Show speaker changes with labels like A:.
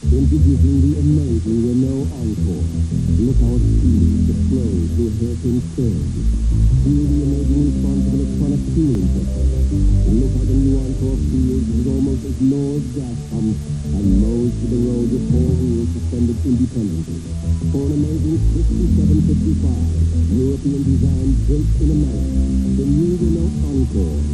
A: Introducing the amazing Renault Encore. Look how it speeds, it flows through hairpin curves. Feel the amazing response of electronic fueling system. Look how the new Encore feels as it almost ignores gas pumps and mows to the road with four wheels suspended independently. For an amazing 5755, European design built in America, the new Renault Encore